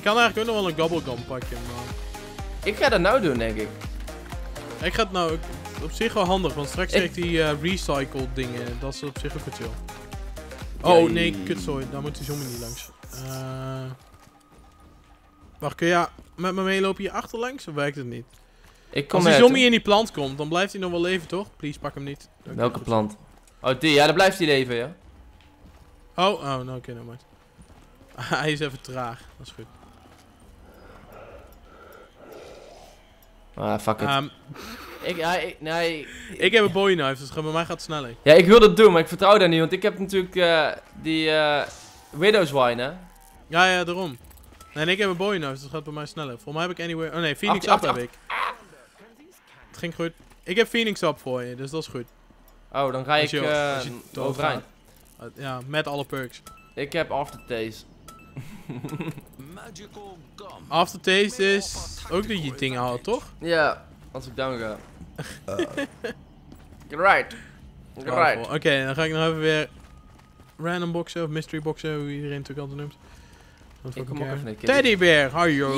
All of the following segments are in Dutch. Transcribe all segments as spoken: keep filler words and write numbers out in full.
kan eigenlijk ook nog wel een gobblegum pakken, maar... Ik ga dat nou doen, denk ik. Ik ga het nou op zich wel handig, want straks Ik- krijg ik die uh, recycle dingen. Dat is op zich ook wat chill. Oh Ja, nee, kutzooi. Daar moet die zombie niet langs. Uh... Wacht, kun je met me meelopen hier achterlangs? Of werkt het niet? Ik kom Als die met, zombie hoor. in die plant komt, dan blijft hij nog wel leven, toch? Please, pak hem niet. Okay, Welke goed. plant? Oh, die. Ja, daar blijft hij leven, ja. Oh, oh, nou oké, okay, nou maar. Hij is even traag, dat is goed. Ah, fuck it. Um, ik, ja, ik, nee. ik heb een bowie knife, dus bij mij gaat het sneller. Ja, ik wil dat doen, maar ik vertrouw daar niet, want ik heb natuurlijk uh, die uh, Widow's Wine, hè. Ja, ja, daarom. Nee, en ik heb een bowie knife, dus dat gaat bij mij sneller. Voor mij heb ik anywhere... Oh nee, Phoenix Achter, Up achter, heb ik. Het ging goed. Ik heb Phoenix Up voor je, dus dat is goed. Oh, dan ga Als ik je- uh, als je doodgaat. overeind. Uh, ja, met alle perks. Ik heb Aftertaste. Aftertaste is ook dat je dingen haalt, toch? Ja, als ik down ga. Get right. Get right. Oké, okay, dan ga ik nog even weer random boxen of mystery boxen, hoe iedereen het ook altijd noemt. Ik kom ook even een keer. Teddybear, hallo.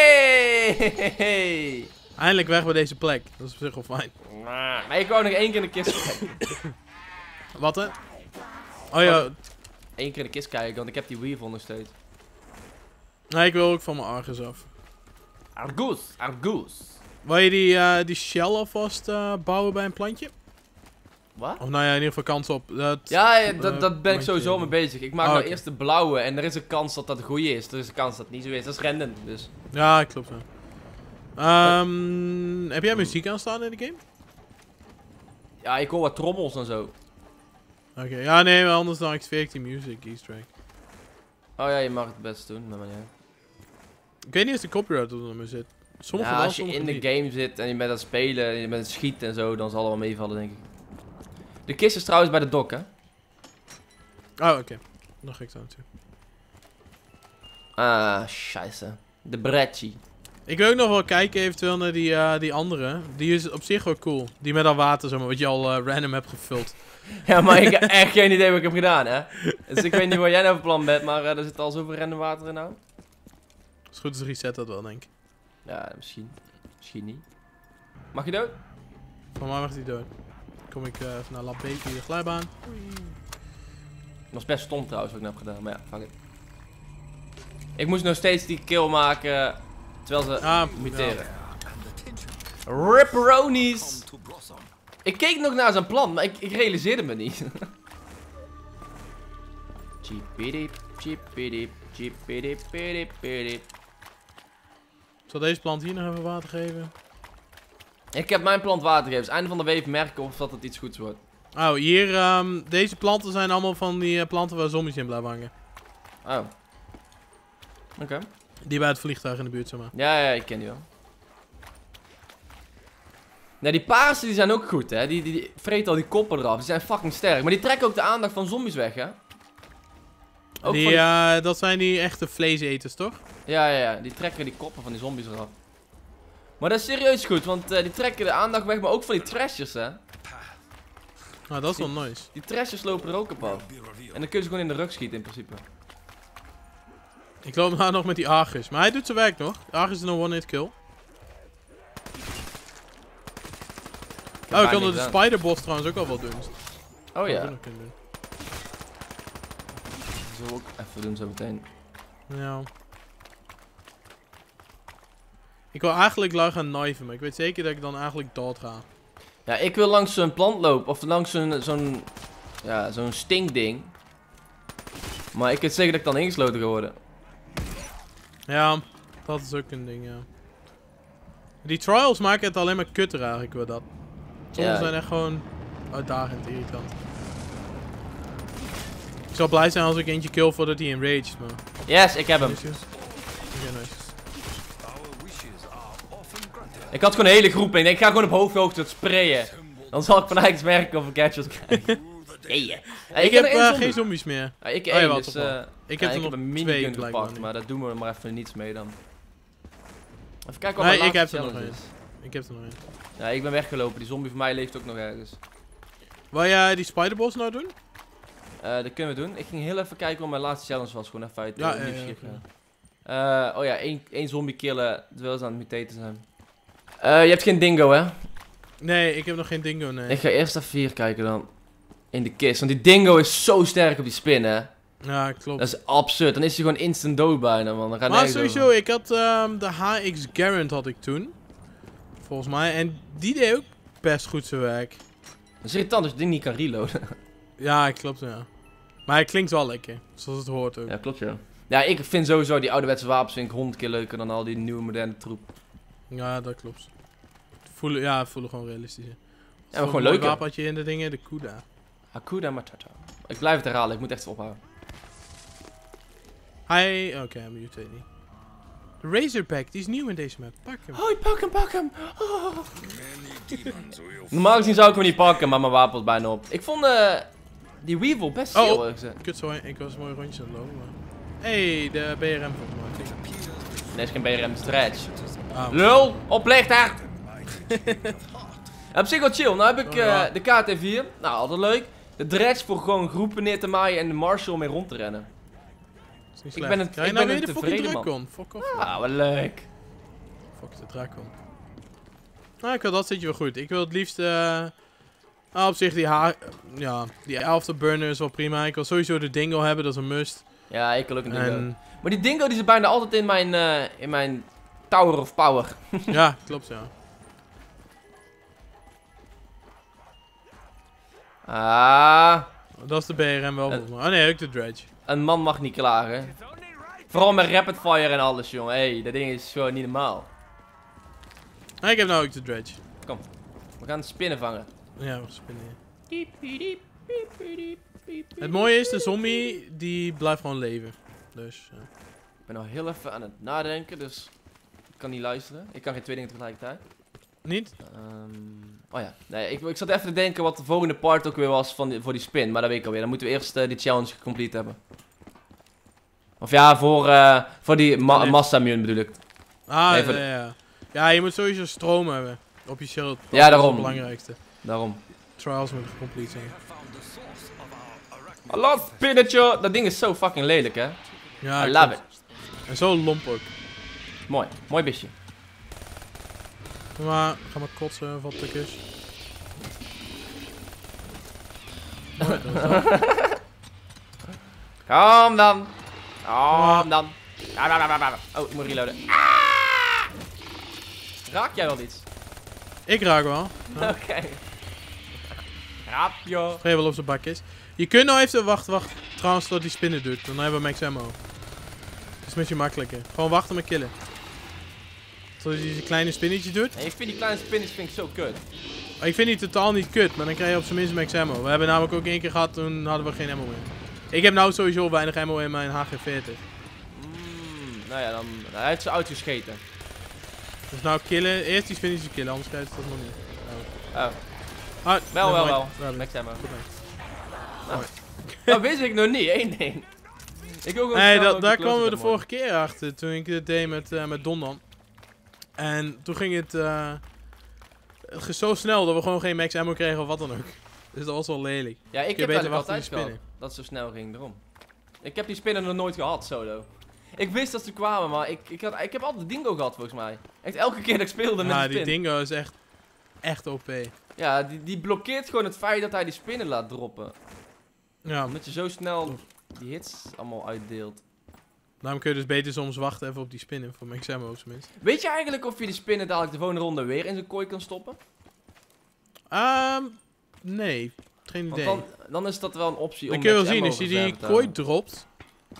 Yay! Eindelijk weg bij deze plek. Dat is op zich wel fijn. Maar ik wou nog één keer in de kist kijken. Wat hè? Oh ja. Eén keer in de kist kijken, want ik heb die Weevil nog steeds. Nee, ik wil ook van mijn Argus af. Argus, Argus. Wil je die, uh, die shell alvast uh, bouwen bij een plantje? Wat? Of nou ja, in ieder geval kans op. Dat, Ja, ja, dat, uh, dat ben ik plantje. sowieso mee bezig. Ik maak Oh, nou oké. eerst de blauwe en er is een kans dat dat de goede is. Er is een kans dat het niet zo is. Dat is random, dus. Ja, klopt. Ja. Um, heb jij muziek aanstaan in de game? Ja, ik hoor wat trommels en zo. Oké, okay. Ja, nee, maar anders dan activeer ik die music easter egg. Oh ja, je mag het best doen, maar ja. Ik weet niet of de copyright op nummer zit. Sommige Ja, wel, als je sommige in de niet. game zit en je bent aan het spelen en je bent aan het schieten en zo, dan zal het wel meevallen, denk ik. De kist is trouwens bij de dok, hè? Oh, oké. Okay. Dan ga ik daar naartoe. Ah, scheisse. De Brecci. Ik wil ook nog wel kijken eventueel naar die, uh, die andere. Die is op zich wel cool. Die met al water, zeg maar, wat je al uh, random hebt gevuld. Ja, maar ik heb echt geen idee wat ik heb gedaan, hè? Dus ik weet niet waar jij nou van plan bent, maar uh, er zit al zoveel random water in nou. Als het goed is, reset dat wel, denk ik. Ja, misschien. Misschien niet. Mag je dood? Van mij mag die dood. Dan kom ik uh, even naar Lab B, via de glijbaan. Dat was best stom trouwens wat ik net heb gedaan, maar ja, fuck it. Ik moest nog steeds die kill maken terwijl ze Ah, muteren. Ripperonis! Ik keek nog naar zijn plan, maar ik, ik realiseerde me niet. Cheepidip, cheepidip, cheepidip, pidip, pidip. Ik zal deze plant hier nog even water geven. Ik heb mijn plant water gegeven. Dus einde van de week merken of dat het iets goeds wordt. Oh, hier, um, deze planten zijn allemaal van die uh, planten waar zombies in blijven hangen. Oh. Oké. Okay. Die bij het vliegtuig in de buurt, zeg maar. Ja, ja, ik ken die wel. Nou, die paarse die zijn ook goed, hè. Die, die, die vreten al die koppen eraf. Die zijn fucking sterk. Maar die trekken ook de aandacht van zombies weg, hè. Ook Die, van die... uh, dat zijn die echte vleeseters, toch? Ja, ja, ja. Die trekken die koppen van die zombies eraf. Maar dat is serieus goed, want uh, die trekken de aandacht weg. Maar ook van die trashers, hè. Nou, dat is wel nice. Die trashers lopen er ook op af. En dan kun je ze gewoon in de rug schieten, in principe. Ik loop nou nog met die Argus. Maar hij doet zijn werk nog. Argus is een one-hit kill. Oh, ik kan de Spider-Boss trouwens ook al wel doen. Dus dat Oh ja. zou ik ook nog kunnen doen. Dat zullen we ook even doen zo meteen. Ja. Ik wil eigenlijk lui gaan kniven, maar ik weet zeker dat ik dan eigenlijk dood ga. Ja, ik wil langs zo'n plant lopen. Of langs zo'n... zo'n ja, zo'n stinkding. Maar ik weet zeker dat ik dan ingesloten ga worden. Ja, dat is ook een ding, ja. Die trials maken het alleen maar kutter eigenlijk, door dat. Sommige Ja. zijn echt gewoon uitdagend, irritant. Ik zou blij zijn als ik eentje kill voordat hij enraged, maar... Yes, ik heb hem. Nice. Oké, nice. Ik had gewoon een hele groep en ik denk, ik ga gewoon op hoofdhoogte het sprayen. Dan zal ik van Rijks merken of ik headshots krijg. Nee. Ja, Ik, heb er één uh, zombie. geen zombies meer. Ja, ik Oh ja, één, wel, dus... toch wel. Uh, Ik ja, heb er ik nog heb een twee minigun blijkbaar gepakt, niet. maar daar doen we maar even niets mee dan. Even kijken wat Nee, mijn ik heb laatste er nog challenge één. is. Ik heb er nog één. Ja, ik ben weggelopen. Die zombie van mij leeft ook nog ergens. Wil jij die Spider-Boss nou doen? Uh, dat kunnen we doen. Ik ging heel even kijken wat mijn laatste challenge was. Gewoon even uit Ja, uh, ja, ja, nieuwsgierig. oké. Uh, oh ja, één, één zombie killen terwijl ze aan het mutaten zijn. Uh, je hebt geen dingo, hè? Nee, ik heb nog geen dingo, nee. Ik ga eerst even hier kijken dan. In de kist. Want die dingo is zo sterk op die spin, hè? Ja, klopt. Dat is absurd. Dan is hij gewoon instant dood bijna, man. Dan gaat maar sowieso, over. Ik had um, de H X Garand had ik toen. Volgens mij. En die deed ook best goed zijn werk. Dat is irritant als je ding niet kan reloaden. Ja, klopt, ja. Maar hij klinkt wel lekker. Zoals het hoort ook. Ja, klopt, ja. Ja, ik vind sowieso die ouderwetse wapens vind ik honderd keer leuker dan al die nieuwe moderne troep. Ja, dat klopt. Voelen, ja, voelen gewoon realistisch. Hè. Ja, maar gewoon leuk. Wat had je in de dingen? De Kuda. Hakuda Matata. Ik blijf het herhalen, ik moet echt ophouden. Hij... Oké, okay, I'm mutating. De Razorback, die is nieuw in deze map. Pak hem. Hoi, pak hem, pak hem. Oh. Normaal gezien zou ik hem niet pakken, maar mijn wapen was bijna op. Ik vond uh, die Weevil best chill. Oh, kut sorry. Ik was een mooi rondje aan het lopen. Maar... Hey, de B R M volgens mij. Nee, is geen B R M, stretch. Oh. Lul, oplichter! Op zich wel chill. Nou heb ik uh, de K T vier. Nou, altijd leuk. De dredge voor gewoon groepen neer te maaien en de Marshall om mee rond te rennen. Ik ben het, Krijg ik nou ben weer een de tevreden fucking man. Fuck off. Ah, wat leuk. Fuck de Dracon. Nou, ik wil dat zitje wel goed. Ik wil het liefst... Uh, nou, op zich die haar... Ja, die afterburner is wel prima. Ik wil sowieso de dingo hebben, dat is een must. Ja, ik wil ook een dingo. En... Maar die dingo die zit bijna altijd in mijn, uh, in mijn Tower of Power. Ja, klopt ja. Ah. Dat is de B R M wel volgens mij. Oh nee, ook de dredge. Een man mag niet klagen. Vooral met rapid fire en alles, jongen. Hé, hey, dat ding is gewoon niet normaal. Ah, ik heb nou ook de dredge. Kom, we gaan spinnen vangen. Ja, we spinnen. Het mooie is, de zombie, die blijft gewoon leven. Dus, ja. Ik ben nog heel even aan het nadenken, dus ik kan niet luisteren. Ik kan geen twee dingen tegelijkertijd. Niet? Um, oh ja, nee, ik, ik zat even te denken wat de volgende part ook weer was van die, voor die spin, maar dat weet ik alweer. Dan moeten we eerst uh, die challenge complete hebben. Of ja, voor, uh, voor die ma massa-mune bedoel ik. Ah, nee, ja, ja. Ja, je moet sowieso stroom hebben op je shield. Dat ja, daarom. is het belangrijkste. Daarom. Trials moeten complete zijn. Hallo, spinnetje! Dat ding is zo fucking lelijk, hè? Ja, I love it. En zo lomp ook. Mooi, mooi bisje. Maar, ga maar kotsen, wat tukjes. Kom dan. Kom dan. Oh, ik moet reloaden. Ah! Raak jij wel iets? Ik raak wel. Ja. Oké. Okay. Raap joh. Geef wel op zijn bakjes. Je kunt nou even wachten, wacht. Trouwens, tot die spinnen doet. Dan hebben we max ammo. Dat is een beetje makkelijker. Gewoon wachten met killen. Tot hij die kleine spinnetjes doet. Hey, ik vind die kleine spinnetjes vind ik zo kut. Ik vind die totaal niet kut, maar dan krijg je op zijn minst max ammo. We hebben namelijk ook één keer gehad, toen hadden we geen ammo meer. Ik heb nou sowieso weinig ammo in mijn H G veertig. Mm, nou ja, dan nou, hij heeft ze uitgescheten. Dus nou killen, eerst die spinnetjes killen, anders krijg je het nog niet. Oh. oh. Ah, wel, wel, wel. wel. Max ammo. Nou, dat wist ik nog niet, één ding. Ik wil gewoon nee, da daar kwamen we de vorige keer achter, toen ik dit deed met, uh, met Don dan. En toen ging het, uh, het ging zo snel dat we gewoon geen max ammo kregen of wat dan ook. Dus dat was wel lelijk. Ja, ik heb het altijd gehad, dat het zo snel ging, daarom. Ik heb die spinnen nog nooit gehad, solo. Ik wist dat ze kwamen, maar ik, ik, had, ik heb altijd dingo gehad volgens mij. Echt elke keer dat ik speelde met ja, die spin. Ja, die dingo is echt, echt O P. Ja, die, die blokkeert gewoon het feit dat hij die spinnen laat droppen. Ja. Omdat je zo snel die hits allemaal uitdeelt. Daarom kun je dus beter soms wachten even op die spinnen, voor max ammo op zijn minst. Weet je eigenlijk of je die spinnen dadelijk de volgende ronde weer in zijn kooi kan stoppen? Um, nee. Geen idee. Want dan, dan is dat wel een optie dan om kun je wel zien, als je die kooi dropt,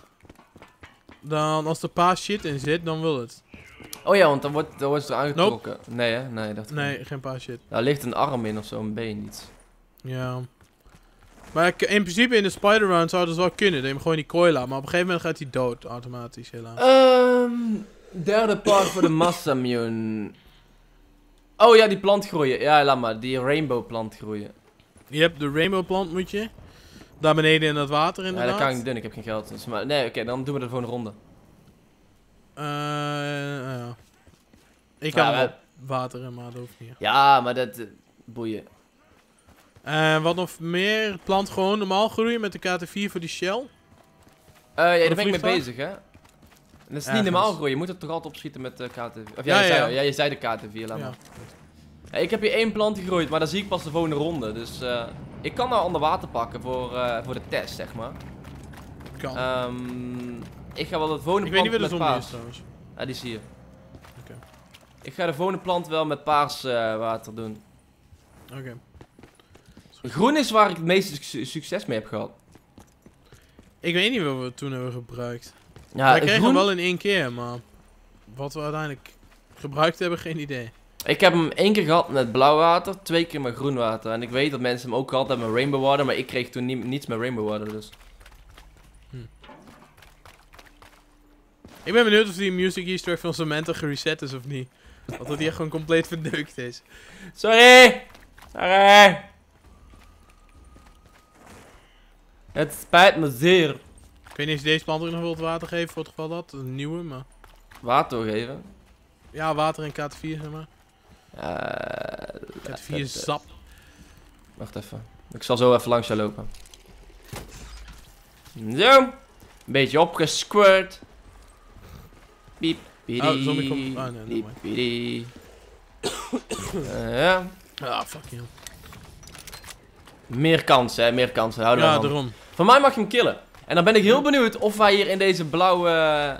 dan als er paar shit in zit, dan wil het. Oh ja, want dan wordt, dan wordt het er aangetrokken. Nope. Nee hè? Nee, dat nee, geen paar shit. Daar ligt een arm in of zo, een been iets. Ja. Maar in principe in de spider-round zou dat wel kunnen, dat je hem gewoon die kooi laat. Maar op een gegeven moment gaat hij dood, automatisch helaas. Um, derde part voor de massa-mune. Oh ja, die plant groeien. Ja, laat maar, die rainbow plant groeien. Je hebt de rainbow plant moet je. Daar beneden in dat water inderdaad. Ja, dat kan ik niet doen, ik heb geen geld. Dus maar, nee, oké, okay, dan doen we dat voor een ronde. Uh, ja. Ik kan ja, wel water, maar dat hoeft niet. Ja, maar dat... Uh, boeien. En uh, wat nog meer? Plant gewoon normaal groeien met de K T vier voor die shell? Uh, ja, daar ben ik mee bezig, hè. dat is niet Ergens. normaal groeien, je moet er toch altijd opschieten met de K T vier. Of ja, Ja, je, ja, zei, ja. ja, je zei de K T vier, laat Ja. maar. Ja, ik heb hier één plant gegroeid, maar dan zie ik pas de volgende ronde. Dus uh, ik kan nou onder water pakken voor, uh, voor de test, zeg maar. Kan. Um, ik ga wel het volgende ik weet niet plant wie de met zombie paars. is trouwens. Ja, die zie je. Oké. Ik ga de volgende plant wel met paars uh, water doen. Oké. Okay. Groen is waar ik het meeste su succes mee heb gehad. Ik weet niet wat we toen hebben gebruikt. Ja, we kregen groen... hem wel in één keer, maar wat we uiteindelijk gebruikt hebben, geen idee. Ik heb hem één keer gehad met blauw water, twee keer met groen water. En ik weet dat mensen hem ook gehad hebben met rainbow water, maar ik kreeg toen ni niets met rainbow water, dus. Hm. Ik ben benieuwd of die music easter egg van Samantha gereset is of niet. Of dat die echt gewoon compleet verneukt is. Sorry! Sorry! Het spijt me zeer. Ik weet niet of je deze plant ook nog wilt water geven voor het geval dat. Een nieuwe, maar... Water geven? Ja, water en K T vier, zeg maar. Uh, K T vier sap. Wacht even. Ik zal zo even langs jou lopen. Zo. Een beetje opgesquirt. Piep. Pidi. Oh, zombie komt... Ah, nee, Piep, nee, pidi. uh, ja. Ah, fuck you. Meer kansen, hè. Meer kansen. Hou Ja, van. daarom. Van mij mag je hem killen. En dan ben ik heel benieuwd of wij hier in deze blauwe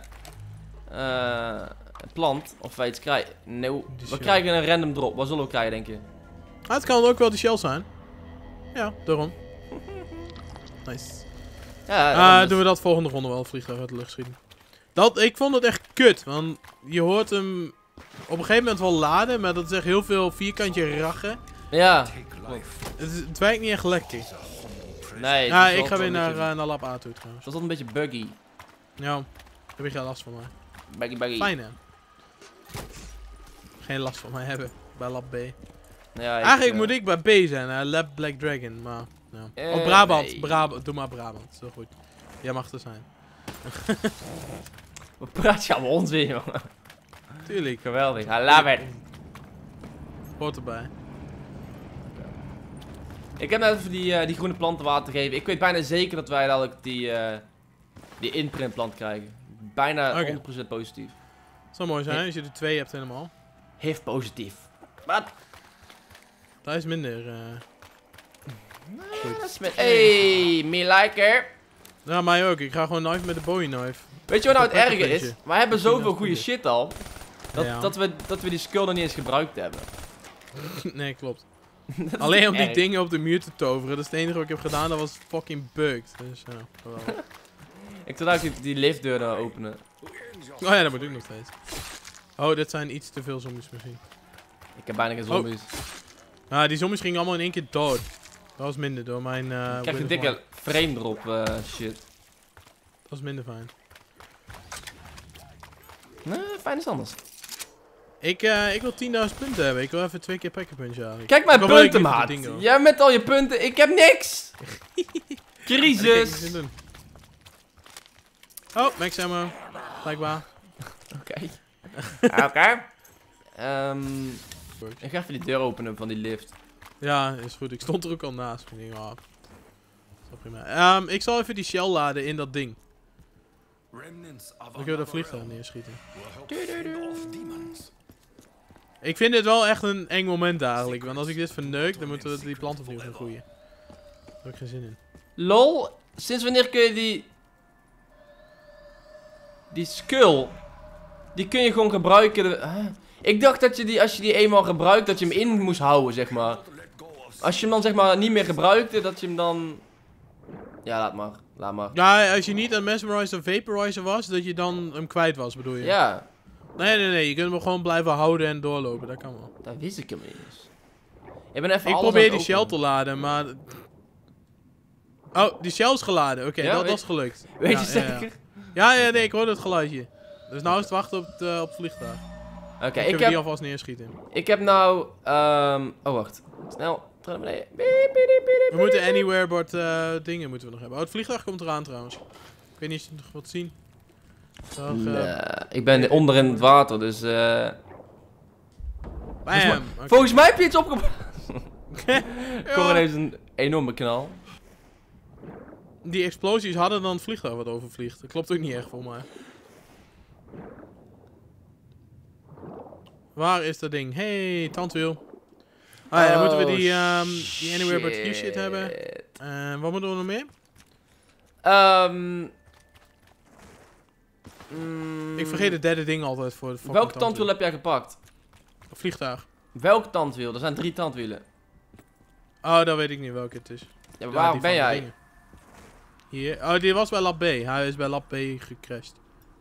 uh, plant, of wij iets krijgen. Nee, we shell. krijgen een random drop. Wat zullen we krijgen, denk je? Ah, het kan ook wel de shell zijn. Ja, daarom. Nice. Ja, Ah, dan doen we dat volgende ronde wel, vliegtuig uit de lucht schieten. Dat, ik vond het echt kut, want je hoort hem op een gegeven moment wel laden, maar dat is echt heel veel vierkantje rachen. Ja. Het, is- het werkt niet echt lekker. Nee. Ja, het is ik ga wel weer een naar, beetje- uh, naar lab A toe trouwens. Het was altijd een beetje buggy. Ja, heb je geen last van mij. Buggy, buggy. Fijn hè? Geen last van mij hebben, bij lab B. Ja, ik, Eigenlijk uh, moet ik bij B zijn, uh, lab Black Dragon, maar... Ja. Eh, oh, Brabant, nee. Brabant, doe maar Brabant, zo goed. Jij mag er zijn. Wat praat je allemaal onzin, jongen? Tuurlijk. Geweldig. I love it. Hoort erbij. Ik heb net even die, uh, die groene planten water gegeven. Ik weet bijna zeker dat wij dadelijk die, uh, die imprintplant krijgen. Bijna Okay. honderd procent positief. Het zou mooi zijn als je er twee hebt helemaal. H I V positief. Wat? Dat is minder. Uh... Dat is met... Hey, me liker. Ja, mij ook. Ik ga gewoon knife met de Bowie knife. Weet je wat nou het Dat erge is? puntje. Wij hebben zoveel dat goede puntje. shit al. Dat, Ja. dat, we, dat we die skill nog niet eens gebruikt hebben. Nee, klopt. Dat is Alleen om die erg. dingen op de muur te toveren. Dat is het enige wat ik heb gedaan. Dat was fucking bugged. Dus ja, geweldig. Ik zou daar die, die liftdeur nou openen. Oh ja, dat moet ik nog steeds. Oh, dit zijn iets te veel zombies misschien. Ik heb bijna geen Oh. zombies. Nou, die zombies gingen allemaal in één keer dood. Dat was minder door mijn... Uh, Ik krijg een Wither dikke frame drop uh, shit. Dat was minder fijn. Nee, fijn is anders. Ik, uh, ik wil tienduizend punten hebben. Ik wil even twee keer pekkenpuntje eigenlijk. Kijk mijn Ik wil wel punten, een keer maat. voor de dingo. Jij met al je punten, ik heb niks. Ja, dat kan ik niet Crisis. zin doen. Oh, max ammo. Blijkbaar. Oké. Oké. Ehm, ik ga even die deur openen van die lift. Ja, is goed. Ik stond er ook al naast. Ik denk, oh, dat is wel prima. Ehm, ik zal even die shell laden in dat ding. Dan kunnen we dat vliegtuig neerschieten. Ik vind dit wel echt een eng moment eigenlijk. Want als ik dit verneuk, dan moeten we die plant opnieuw gaan groeien. Daar heb ik geen zin in. Lol, sinds wanneer kun je die... Die skull... Die kun je gewoon gebruiken... de- huh? Ik dacht dat je die, als je die eenmaal gebruikt, dat je hem in moest houden, zeg maar. Als je hem dan zeg maar niet meer gebruikte, dat je hem dan... Ja, laat maar. Laat maar. Ja, als je niet aan Mesmerizer of Vaporizer was, dat je dan hem kwijt was, bedoel je? Ja, Nee, nee, nee. Je kunt hem gewoon blijven houden en doorlopen. Dat kan wel. dat wist ik hem niet eens. Ik ben even Ik alles probeer aan die het shell openen. te laden, maar... Oh, die shell is geladen. Oké, Ja, dat, weet- dat is gelukt. Weet Ja, je ja, ja. zeker? Ja, ja, nee, ik hoorde het geluidje. Dus nou is het wachten op het, uh, op het vliegtuig. Oké, Ik ik heb die heb... alvast neerschieten. Ik heb nou... ehm oh, wacht. Snel. Terug naar beneden. Piep, piep, piep, piep, We moeten anywhere but uh, dingen moeten we nog hebben. Oh, het vliegtuig komt eraan trouwens. Ik weet niet of je het nog wilt zien. Zo, uh, Nee, ik ben onder in het water, dus... eh bam. Oké. Volgens mij heb je iets opgebracht. Ja. Corin heeft een enorme knal. Die explosies hadden dan het vliegtuig wat overvliegt. Dat klopt ook niet echt voor mij. Waar is dat ding? Hey, tandwiel. Ah ja, dan moeten we die, Oh, um, die Anywhere But You shit hebben. En wat moeten we nog meer? Um, mm, Ik vergeet het derde ding altijd voor de Welke tandwiel heb jij gepakt? Vliegtuig. Welk tandwiel? Er zijn drie tandwielen. Oh, dan weet ik niet welke het is. Ja, maar Ja, waar die ben van de jij? dingen. Hier. Oh, die was bij Lab B. Hij is bij Lab B gecrashed.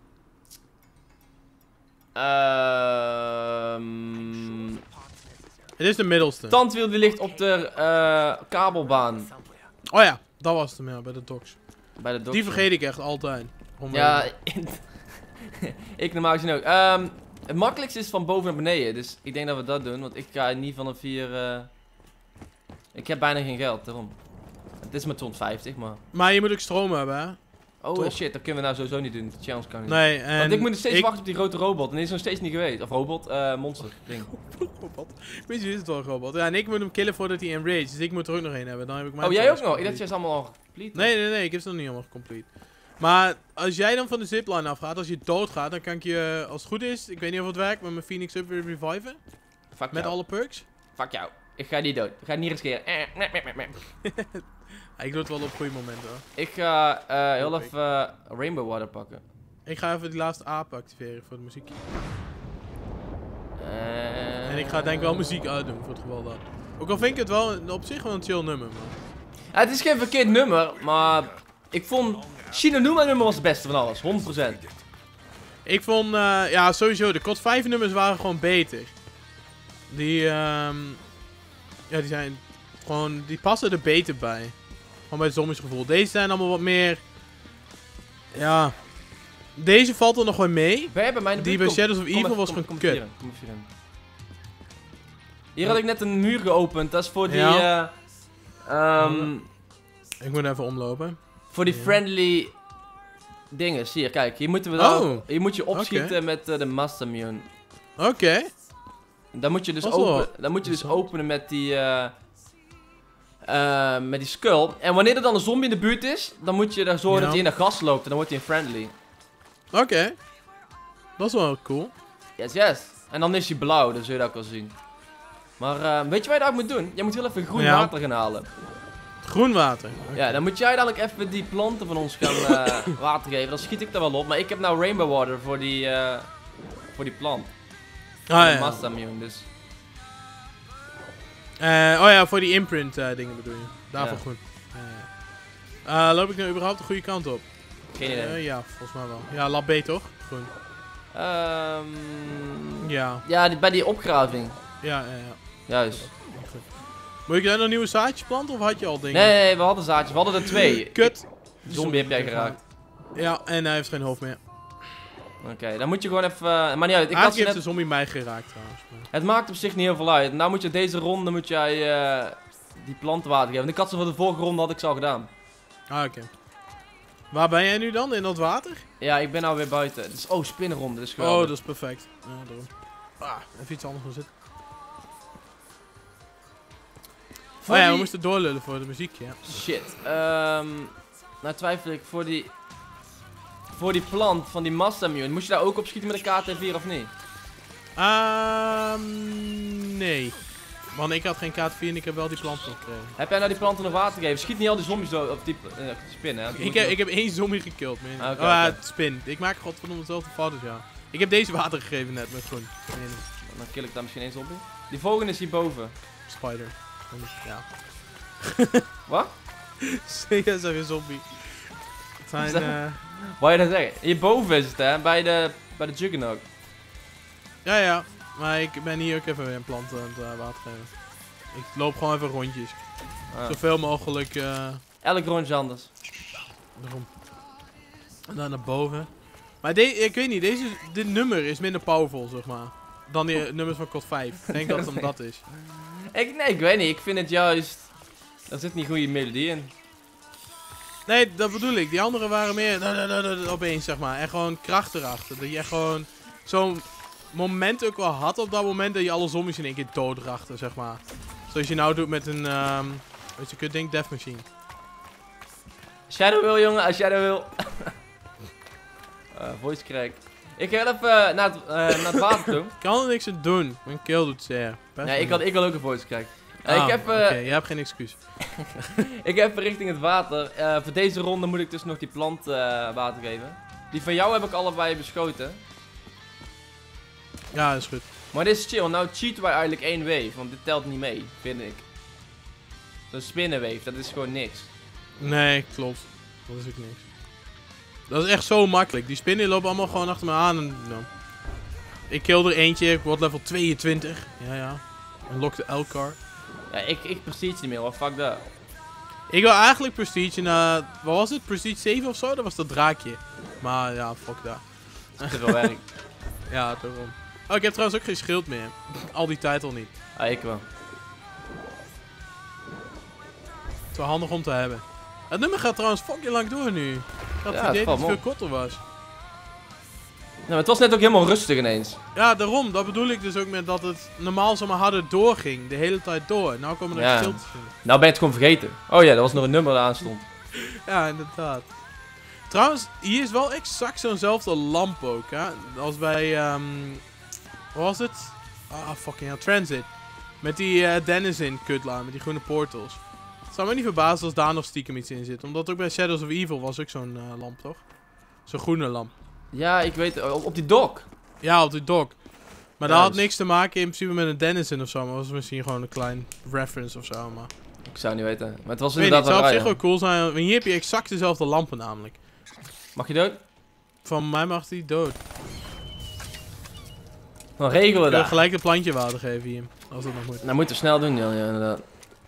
Ehm Het is de middelste. tandwiel die ligt op de uh, kabelbaan. Oh ja, dat was het hem, ja, bij de docks. Bij de dokter. Die vergeet ik echt altijd. Om Ja, ik normaal gezien ook. Um, het makkelijkste is van boven naar beneden. Dus ik denk dat we dat doen. Want ik ga niet van een vier... Uh... Ik heb bijna geen geld, daarom. Het is maar honderdvijftig, maar... Maar je moet ook stroom hebben, hè? Oh Toch? shit, dat kunnen we nou sowieso niet doen. De challenge kan niet. Nee, en... Want ik moet nog steeds ik... wachten op die grote robot. En die is nog steeds niet geweest. Of robot, uh, monster, ding. Robot. Weet je, is het wel een robot. Ja, en ik moet hem killen voordat hij enraged. Dus ik moet er ook nog één hebben. Dan heb ik mijn Oh, jij ook challenge nog? Ik dacht complete. jij ze allemaal al complete. Nee, nee, nee. Ik heb ze nog niet allemaal complete. Maar als jij dan van de zipline afgaat, als je doodgaat, dan kan ik je, als het goed is, ik weet niet of het werkt, met mijn Phoenix up weer reviven. Fuck Met jou. alle perks. Fuck jou. Ik ga niet dood. Ik ga niet riskeren. Eh, meh, meh, meh, meh. Ja, ik doe het wel op goede momenten hoor. Ik ga uh, heel even uh, Rainbow Water pakken. Ik ga even die laatste aap activeren voor de muziek. Uh, En ik ga denk ik wel muziek uitdoen voor het geval dat. Ook al vind ik het wel een- op zich wel een chill nummer, man. Ja, het is geen verkeerd nummer, maar ik vond... Shinonuma nummer was het beste van alles, honderd procent. Ik vond, uh, ja sowieso, de C O D vijf nummers waren gewoon beter. Die, ehm ja die zijn gewoon, die passen er beter bij. Gewoon bij het zombies gevoel. Deze zijn allemaal wat meer, ja, deze valt er nog wel mee. Ben jij bij mij in de Die buurt? bij Kom- Shadows of kom Evil even, was kom- gewoon kom kut. hier, kom even hierin. Hier had ik net een muur geopend, dat is voor die... Ja. eh, ehm, Ik moet even omlopen. voor die Ja. friendly dingen. Zie je, kijk, hier moeten we dan, Oh. hier moet je opschieten Oké. met uh, de Masamune. Oké. Dan moet je dus, Dat is wel open, dan moet je dus interessant. openen met die, eh eh, met die skull. En wanneer er dan een zombie in de buurt is, dan moet je daar zorgen Ja. dat hij in de gas loopt en dan wordt hij een friendly. Oké. Dat is wel cool. Yes, yes. En dan is hij blauw, dat zul je dat ook wel zien. Maar eh, weet je wat je daar moet doen? Jij moet heel even groen Ja. water gaan halen. Groen water. Ja, dan moet jij dadelijk even die planten van ons gaan eh, water geven. Dan schiet ik er wel op. Maar ik heb nou rainbow water voor die, eh, voor die plant. Ah, de ja. Masamune, dus... Eh, oh ja, voor die imprint eh, dingen bedoel je. Daarvoor Ja. groen. Eh, eh, loop ik nou überhaupt de goede kant op? Geen idee. Eh, ja, volgens mij wel. Ja, lab B toch? Groen. Ehm, Ja, ja, die, bij die opgraving. ja, ja. ja. Juist. Goed. Moet ik daar nog nieuwe zaadjes planten of had je al dingen? Nee, nee, nee, we hadden zaadjes. We hadden er twee. Kut. Zombie heb jij geraakt. Ja, en hij heeft geen hoofd meer. Oké, dan moet je gewoon even... uh, maar niet uit, ik had Eigenlijk ze heeft net... de zombie mij geraakt trouwens. maar- Het maakt op zich niet heel veel uit. Nou moet je deze ronde moet jij eh, die planten water geven. Want ik had ze voor de vorige ronde had ik ze al gedaan. Ah, oké. Waar ben jij nu dan? In dat water? Ja, ik ben nou weer buiten. Het is, oh, spinnenronde, dat is Oh, geweldig. dat is perfect. Ja, daarom. Ah, even iets anders gaan zitten. Voor Oh ja, we die- moesten doorlullen voor de muziek, ja. Shit. Ehm nou twijfel ik voor die... Voor die plant van die Masamune. Moest je daar ook op schieten met een K T vier of niet? Ehm, nee. Want ik had geen K T vier en ik heb wel die plant gekregen. Heb jij nou die planten nog water gegeven? Schiet niet al die zombies zo op die uh, spinnen, hè? Ik heb, ik heb één zombie gekild, man. Ah, oké, oh, ja, oké. het spin. Ik maak godverdomme dezelfde fouten, ja. Ik heb deze water gegeven net met groen. Nee, nee. Dan kill ik daar misschien één zombie. Die volgende is hierboven. Spider. Ja. Wat? Zeker zeg een zombie. Het zijn, Zo. eh... Wou je dat zeggen? Hierboven is het, hè? Bij de, bij de Juggernaut. Ja, ja. Maar ik ben hier ook even weer een plant aan het uh, water geven. Ik loop gewoon even rondjes. Ah. Zoveel mogelijk, eh... Elk rondje anders. Daarom. En dan naar boven. Maar de ik weet niet, deze, dit nummer is minder powerful, zeg maar. Dan die nummers van C O D vijf. Ik denk dat het hem dat is. Ik, nee, ik weet niet. Ik vind het juist... Er zit niet goede melodie in. Nee, dat bedoel ik. Die andere waren meer da- da- da- da- opeens, zeg maar. En gewoon kracht erachter. Dat je echt gewoon zo'n moment ook wel had op dat moment dat je alle zombies in één keer doodrachte, zeg maar. Zoals je nou doet met een, um, weet je, kut ding, Death Machine. Als jij dat wil, jongen. Als jij dat wil. uh, voice crack. Ik ga even naar het, uh, naar het water toe. Ik kan er niks aan doen. Mijn keel doet zeer. Nee, ik, had, ik wil ook een voice krijgen. Uh, Ah, ik heb, uh, Oké, okay, je hebt geen excuus. ik heb even richting het water. Uh, voor deze ronde moet ik dus nog die plant uh, water geven. Die van jou heb ik allebei beschoten. Ja, dat is goed. Maar dit is chill. Nou cheaten wij eigenlijk één wave. Want dit telt niet mee, vind ik. Zo'n spinnenwave, dat is gewoon niks. Nee, klopt. Dat is ook niks. Dat is echt zo makkelijk. Die spinnen lopen allemaal gewoon achter me aan. En, nou. Ik kill er eentje, ik word level tweeëntwintig. Ja, ja. Unlock de Elcar. Ja, ik, ik prestige niet meer, maar fuck dat. Ik wil eigenlijk prestige naar... Wat was het? Prestige zeven of zo? Dat was dat draakje. Maar ja, fuck dat. Te veel werk. Ja, daarom. Oh, ik heb trouwens ook geen schild meer. Al die tijd al niet. Ah, ik wel. Het is wel handig om te hebben. Het nummer gaat trouwens fucking lang door nu. Ik had Ja, het idee het dat valt het veel me korter was. Nou, het was net ook helemaal rustig ineens. Ja, daarom. Dat bedoel ik dus ook met dat het normaal zomaar harder doorging. De hele tijd door. Nou komen er Ja. stiltes in. Nou ben je het gewoon vergeten. Oh ja, er was nog een nummer dat aan stond. Ja, inderdaad. Trouwens, hier is wel exact zo'nzelfde lamp ook, hè. Als bij, ehm... wat was het? Ah, fucking hell. Transit. Met die uh, Denizen kutlaan, met die groene portals. Het zou me niet verbazen als daar nog stiekem iets in zit. Omdat ook bij Shadows of Evil was ook zo'n uh, lamp, toch? Zo'n groene lamp. Ja, ik weet op, op die dok. Ja, op die dock. Maar Ja, dat had dus- niks te maken in principe met een Denizen of zo. Maar was misschien gewoon een klein reference of zo. Maar Ik zou niet weten. Maar het was ik weet niet, het inderdaad zou op wel zich raar, wel ja. cool zijn. Want hier heb je exact dezelfde lampen namelijk. Mag je dood? Van mij mag die dood. Dan regelen we Ik wil dat. gelijk een plantje water geven hier. Als dat nog moet. Nou, moeten we snel doen, ja, ja inderdaad.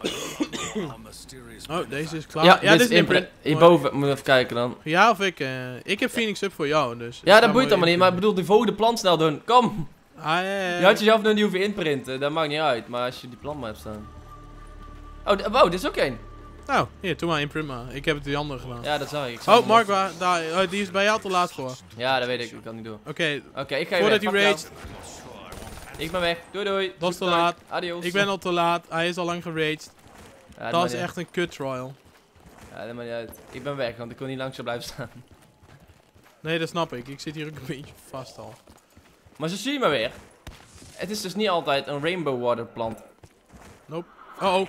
Oh, deze is klaar. Ja, Ja, dit is imprint. imprint. Hierboven, moet even kijken dan. Ja, of ik. eh, ik heb Phoenix up voor jou, dus. Ja, dat boeit allemaal niet, maar ik bedoel, die volgende plant snel doen. Kom! Ah, ja, ja, ja. Je had jezelf nog niet hoeven inprinten, dat maakt niet uit. Maar als je die plant maar hebt staan. Oh, d- wow, dit is ook één. Nou, hier, doe maar imprint maar. Ik heb het die andere gedaan. Ja, dat zag ik. ik zag Oh, hem Mark, nog. waar, daar, oh, die is bij jou te laat voor. Oké, Ja, dat weet ik, ik kan het niet doen. Oké, ik ga je voordat weg. hij Fuck raged. jou. Ik ben weg. Doei doei. Dat is te Doei. laat. Adios. Ik ben al te laat. Hij is al lang geraged. Ja, dat Dat maakt is niet echt een kut trial. uit. Ja, dat maakt niet uit. Ik ben weg, want ik kon niet lang zo blijven staan. Nee, dat snap ik. Ik zit hier ook een beetje vast al. Maar zo zie je maar weer. Het is dus niet altijd een rainbow water plant. Oh, oh.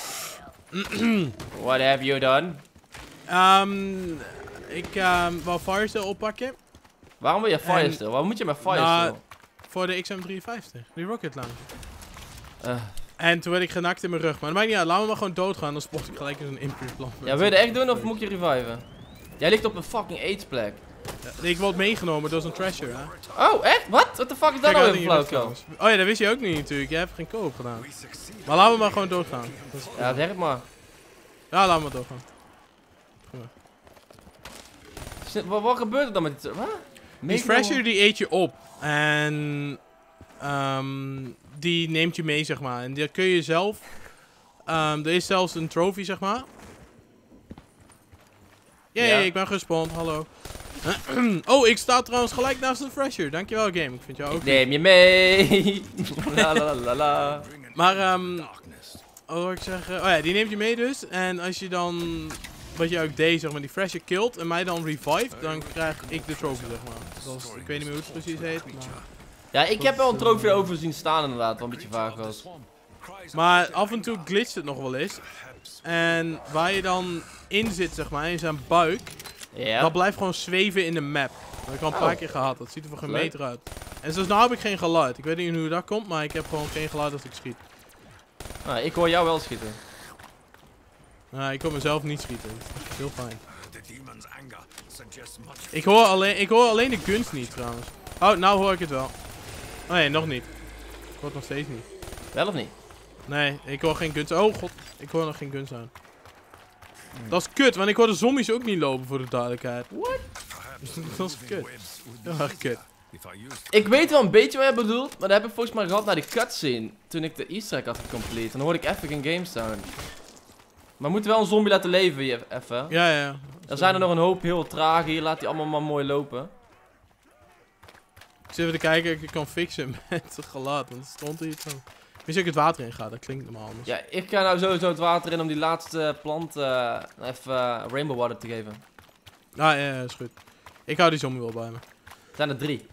What have you done? Ehm, ik ehm wou Firestyle oppakken. Waarom wil je En- Firestyle? Waarom moet je met Firestyle? Nou, voor de X M drieënvijftig. Die Rocket Launcher. Eh, En toen werd ik genakt in mijn rug. Maar dat maakt niet uit. Laten we maar gewoon doodgaan. Dan spot ik gelijk in zo'n imprint plan. ja, wil je dat echt doen of moet ik je reviven? Jij ligt op een fucking AIDS plek. Ja, nee, ik word meegenomen door zo'n trasher, hè. Oh, echt? Wat? What the fuck is dat Kijk nou uit weer in voor je rug flauwkul? trouwens. Oh ja, dat wist je ook niet natuurlijk. Jij hebt geen koop gedaan. Maar laten we maar gewoon doodgaan. Dat is- Ja, zeg het maar. Ja, laten we maar doodgaan. Sni- Wat, wat gebeurt er dan met die... Wat? Die trasher die eet je op. En... ehm, die neemt je mee, zeg maar. En die kun je zelf... ehm, er is zelfs een trophy, zeg maar. Yay, Ja. ik ben gespawned. Hallo. Oh, ik sta trouwens gelijk naast een Thrasher. Dankjewel, game. Ik vind jou ook. Ik neem je mee. la la la la. Maar, ehm... wat wil ik zeggen? Oh ja, die neemt je mee dus. En als je dan... Wat je ook deed, zeg maar, die Thrasher killt en mij dan revived, dan krijg ik de trophy, zeg maar. Dat is, ik weet niet meer hoe het precies heet, maar... Ja, ik heb wel een trofee over zien staan inderdaad, wat een beetje vaag was. Maar af en toe glitcht het nog wel eens. En waar je dan in zit, zeg maar, in zijn buik, Ja. dat blijft gewoon zweven in de map. Dat heb ik al een Oh. paar keer gehad. Dat ziet er voor geen Leuk. meter uit. En zoals nou heb ik geen geluid. Ik weet niet hoe dat komt, maar ik heb gewoon geen geluid als ik schiet. Nou, ik hoor jou wel schieten. Nou, ik kon mezelf niet schieten. Dat is heel fijn. Ik hoor alleen, ik hoor alleen de guns niet, trouwens. Oh, nou hoor ik het wel. Oh nee, nog niet. Ik hoor het nog steeds niet. Wel of niet? Nee, ik hoor geen guns. Oh god, ik hoor nog geen guns aan. Dat is kut, want ik hoor de zombies ook niet lopen voor de duidelijkheid. What? Dat is kut. Heel erg kut. Ik weet wel een beetje wat je bedoelt, maar dat heb ik volgens mij gehad naar die cutscene. Toen ik de easter egg had gecomplete. En dan hoorde ik even geen game sound. Maar we moeten wel een zombie laten leven hier even. Ja, ja. Er zijn er nog een hoop heel traag hier, laat die allemaal maar mooi lopen. Ik zit even te kijken of ik het kan fixen met het geluid, want het stond hier zo. Wist je ook het water in gaat, dat klinkt normaal anders. Ja, ik ga nou sowieso het water in om die laatste plant eh, even eh, rainbow water te geven. Ah, ja, ja, is goed. Ik hou die zombie wel bij me. zijn er drie.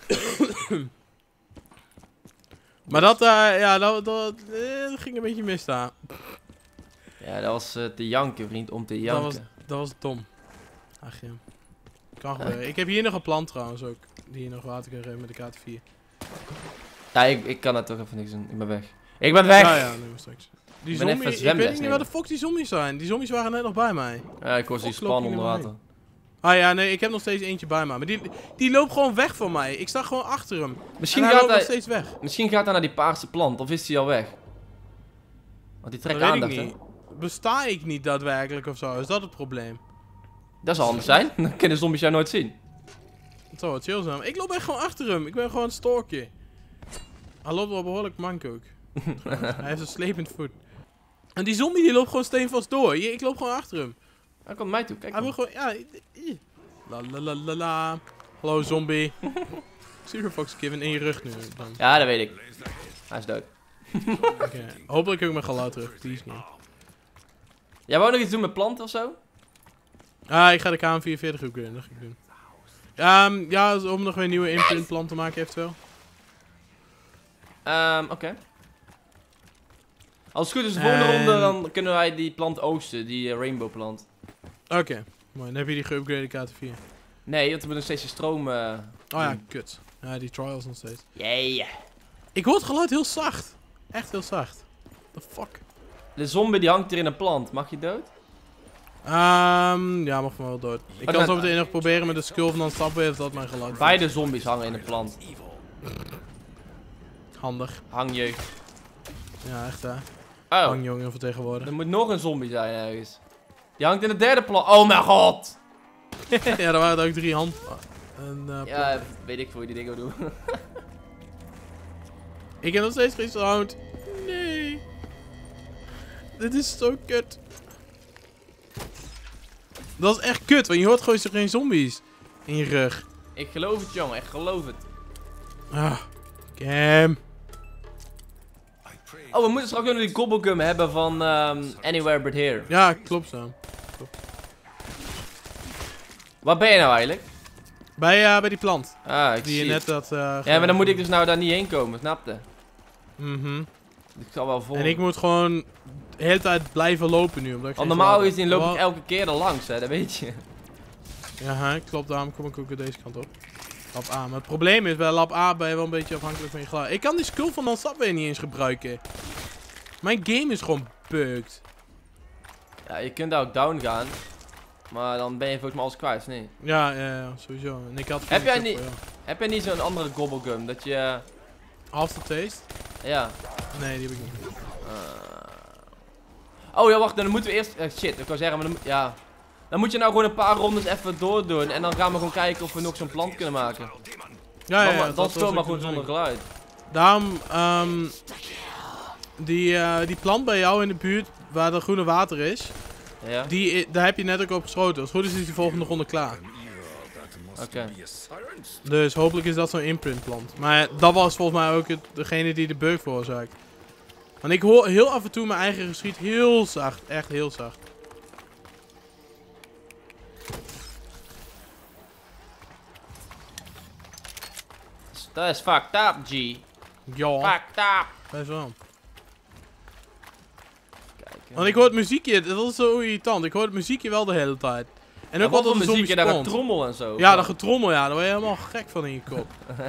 Maar dat, uh, ja, dat, dat, eh, dat ging een beetje mis daar. Ja, dat was uh, te janken, vriend, om te janken. Dat was, dat was dom. Ach ja. Kan gebeuren. Ik heb hier nog een plant trouwens ook. Die hier nog water kan geven met de K T vier. Ja, ik, ik kan er toch even niks doen. Ik ben weg. Ik ben weg! Ja, ja, nu maar straks. Die Ik ben even zombie, een ik weet zwemles niet waar de fuck die zombies zijn. Die zombies waren net nog bij mij. Ja, ik hoor ze die Fuck, loop span je onder er water. Ah ja, nee, ik heb nog steeds eentje bij me. Maar die, die loopt gewoon weg van mij. Ik sta gewoon achter hem. Misschien en hij gaat, loopt nog hij, steeds weg. misschien gaat hij naar die paarse plant, of is hij al weg? Want die trekt Dat weet aandacht, ik hè? niet. Besta ik niet daadwerkelijk of zo? Is dat het probleem? Dat zou anders zijn. Dan kunnen zombies jou nooit zien. Het zou wat chill zijn. Maar ik loop echt gewoon achter hem. Ik ben gewoon een stalkje. Hij loopt wel behoorlijk mank ook. Hij heeft een slepend voet. En die zombie die loopt gewoon steenvast door. Je- Ik loop gewoon achter hem. Hij komt mij toe, kijk. Hij wil gewoon, ja. i- i- La la la la la. Hallo zombie. Super Fox Kevin in je rug nu dan. Ja, dat weet ik. Hij is dood. Okay. Hopelijk heb ik mijn geluid terug. Please niet. Jij wou nog iets doen met planten of zo? Ah, ik ga de K M vierenveertig upgraden. Dat ga ik doen. Um, ja, om nog weer een nieuwe imprintplant te maken eventueel. Ehm, oké. Okay. Als het goed is, de volgende En- ronde, dan kunnen wij die plant oogsten, die uh, rainbow plant. Oké. Okay. Mooi, dan heb je die geüpgrade K T vier. Nee, want we moeten nog steeds de stroom... Uh, Oh ja, doen. kut. Ja, die trials nog steeds. Yeah. Ik hoor het geluid heel zacht. Echt heel zacht. The fuck? De zombie die hangt hier in een plant. Mag je dood? Um, ja, mag van wel dood. Ik Oh, kan dan- zo meteen nog proberen met de skull van dan Subway of dat mijn geluid. Beide zombies hangen in een plant. Handig. Hangjeugd. Ja, echt hè. Oh, Hangjongen vertegenwoordig. er moet nog een zombie zijn ergens. Die hangt in de derde plant. Oh mijn god! Ja, er waren er ook drie hand... En, uh, Ja, weet ik voor je die dingen doen. Ik heb nog steeds geen sound. Nee. Dit is zo kut. Dat is echt kut, want je hoort gewoon zo geen zombies in je rug. Ik geloof het, jongen. Ik geloof het. Ah, Cam. Oh, we moeten straks ook nog die gobblegum hebben van ehm, Anywhere But Here. Ja, klopt zo. Waar ben je nou eigenlijk? Bij, uh, bij die plant. Ah, ik Die zie je het. net had... Uh, Ja, maar dan moet ik dus nou daar niet heen komen, snapte? Mhm. Ik zal wel vol. En ik moet gewoon de hele tijd blijven lopen nu. Omdat ik Want geen normaal geluid gezien heb. loop ik Wel- elke keer er langs, hè, dat weet je. Ja, hè, klopt. Daarom kom ik ook deze kant op. Lab A. Maar het probleem is, bij Lab A ben je wel een beetje afhankelijk van je geluid. Ik kan die skull van dan Subway niet eens gebruiken. Mijn game is gewoon bugged. Ja, je kunt daar ook down gaan. Maar dan ben je volgens mij alles kwijt, of niet? Ja, ja, ja, sowieso. En ik had Heb jij Subway, niet- ja. Heb jij niet zo'n andere gobblegum? Dat je... Aftertaste? Ja. Nee, die heb ik niet. Uh... Oh ja, wacht, dan moeten we eerst... eh, shit, ik wou zeggen, maar dan moet... Ja. Dan moet je nou gewoon een paar rondes even doordoen. En dan gaan we gewoon kijken of we nog zo'n plant kunnen maken. Ja, ja, dan ja, dan was speel ook maar de gewoon zonder bedoeling. geluid. Daarom, ehm die, eh, die plant bij jou in de buurt, waar er groene water is, Ja? die, i- daar heb je net ook op geschoten. Als het goed is, is die volgende ronde klaar. Oké. Dus hopelijk is dat zo'n imprintplant. Maar dat was volgens mij ook het, degene die de bug veroorzaakt. Want ik hoor heel af en toe mijn eigen geschiet heel zacht. Echt heel zacht. Dat is fucked up, G. Ja, Fucked up. best wel. Kijk, eh. Want ik hoor het muziekje, dat is zo irritant. Ik hoor het muziekje wel de hele tijd. En Ja, ook wat wat voor de muziek je zombies daar gaat komt. trommel en zo. Ja, dat getrommel, ja. Daar word je helemaal gek van in je kop.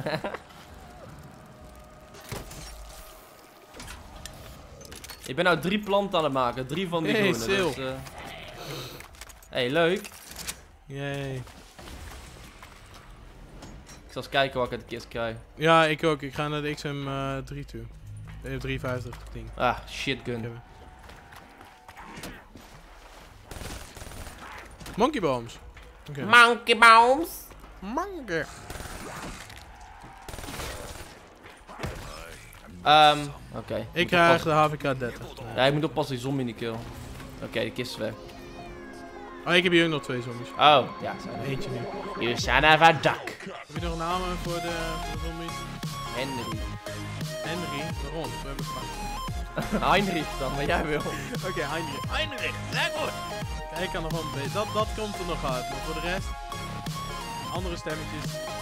Ik ben nou drie planten aan het maken. Drie van die Hey, groene. Sil. Dus, uh... Hey, leuk. Yay. Ik zal eens kijken wat ik uit de kist krijg. Ja, ik ook. Ik ga naar de X M drie toe. De driehonderdvijftig ding. Ah, shitgun. Monkey bombs. Oké. Monkey bombs. Monkey. Ehm, oké. Ik Moet krijg oppassen. de H V K dertig. Ja, ik moet oppassen die zombie niet kill. Oké, de kist is weg. Oh, ik heb hier ook nog twee zombies. Oh, ja, zijn er. Eentje nu. You son of a duck. Heb je nog namen voor de, voor de zombies? Henry. Henry, waarom? We hebben gevraagd. Heinrich dan, wat jij wil. Oké, Heinrich. Heinrich, lekker goed. Kijk, ik kan nog wel een beetje. Dat, dat komt er nog uit. Maar voor de rest, andere stemmetjes.